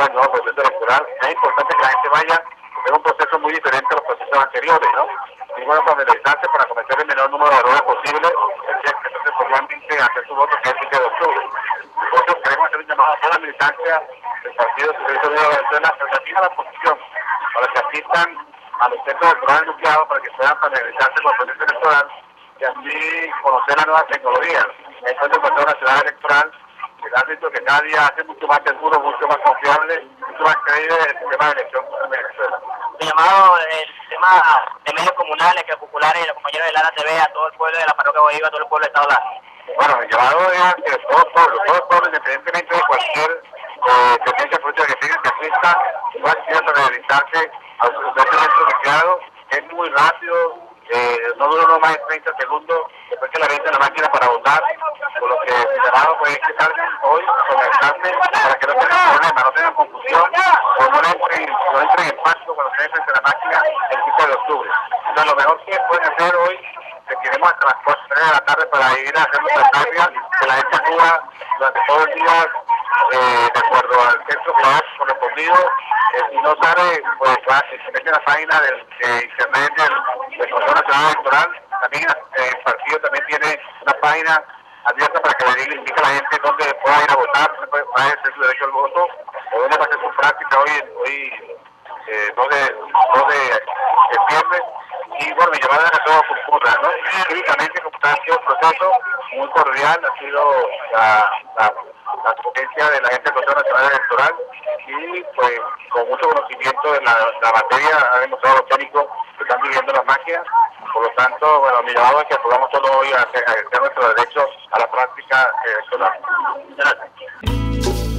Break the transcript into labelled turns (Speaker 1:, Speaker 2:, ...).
Speaker 1: del nuevo proceso electoral. Es importante que la gente vaya, porque es un proceso muy diferente a los procesos anteriores, ¿no? Y bueno, familiarizarse para cometer el menor número de errores posible, entonces formalmente hacer su voto que es el 7 de octubre. Nosotros queremos hacer un llamado a toda la militancia del Partido Socialista Unido de Venezuela, pero también a la oposición, para que asistan a los centros electorales nucleados para que puedan familiarizarse con el proceso electoral y así conocer las nuevas tecnologías. Entonces, cuando una ciudad electoral, el ámbito que cada día hace mucho más seguro, mucho más confiable, mucho más creíble el sistema de elección en Venezuela.
Speaker 2: Llamado el sistema de medios comunales, que populares y los compañeros de Lara TV, a todo el pueblo de la parroquia Bolívar, a todo el pueblo de Estado Lara.
Speaker 1: Bueno, el llamado es a que todo el pueblo, independientemente de cualquier tendencia política que tenga, que asista, va a realizarse a los centros deseados. Es muy rápido, no dura no más de 30 segundos después que la venta la máquina para votar, por lo que el llamado pues, es que salgan hoy con el carne para que no tengan problemas, no tengan confusión, o no entren en pánico cuando se frente a la máquina el 15 de octubre. Entonces, lo mejor que pueden hacer hoy, que tenemos hasta las 4 de la tarde para ir a hacer nuestra práctica, que la gente acuda durante todo el día de acuerdo al centro que ha correspondido. Si no sabe, pues se mete en la página de internet del Consejo Nacional Electoral. También el partido también tiene una página abierta para que le indique a la gente dónde pueda ir a votar, dónde puede ejercer su derecho al voto, o dónde va a hacer su práctica hoy 2 de septiembre. Y bueno, mi llamada es a que todo concurra, ¿no? Cívicamente, como ha sido un proceso muy cordial, ha sido la potencia de la gente del Consejo Nacional Electoral y pues con mucho conocimiento de la materia ha demostrado los técnicos que están viviendo las máquinas. Por lo tanto, bueno, mi llamado es que podamos todos hoy a ejercer nuestro derecho a la práctica electoral.
Speaker 2: Gracias.